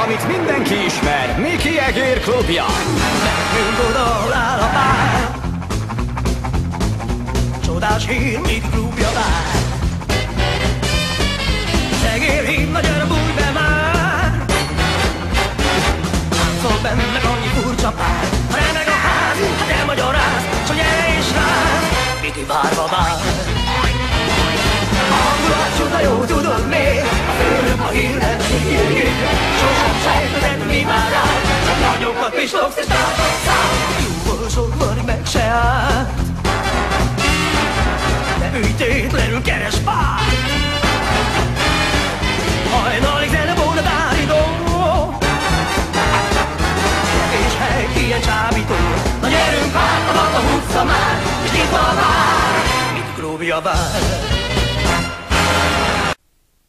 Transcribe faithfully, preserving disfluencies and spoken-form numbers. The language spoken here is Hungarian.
amit mindenki ismer, Miki Egér klubja. Menjünk oda, ahol áll a pár. Csodás hír, Miki klubja vár. Egér hívna, gyere, bújj be már. Szól benne annyi furcsa pár. Ha remeg a ház, hát elmagyaráz, s hogy gyere is ráz, Miki várva vár. A hangulat csuda jó, tudod még, a főnök ma hirdetni. Sosem sejteted, mi már rád, csak nagyokat pislogsz és tartod szám. Jóval sokvarig meg se állt, de ügytétlenül keres pár. Hajnalig zene volna tárító, és hely ilyen csábító. Na gyerünk hát, a maga húzza már, és nyitva vár, Miki klubja vár.